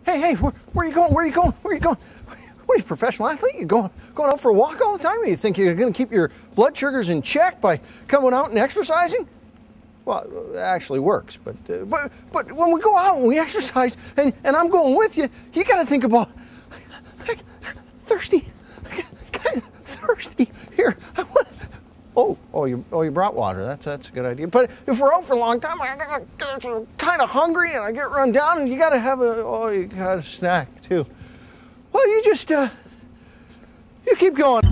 Hey, where are you going? Where are you going? Where are you going? What are you, a professional athlete? You going out for a walk all the time? You think you're going to keep your blood sugars in check by coming out and exercising? Well, it actually works, but when we go out and we exercise, and I'm going with you, you got to think about, thirsty, kind of thirsty here. You brought water. That's a good idea. But if we're out for a long time, I get kind of hungry and I get run down, and you got to have a snack too. Well, you just you keep going.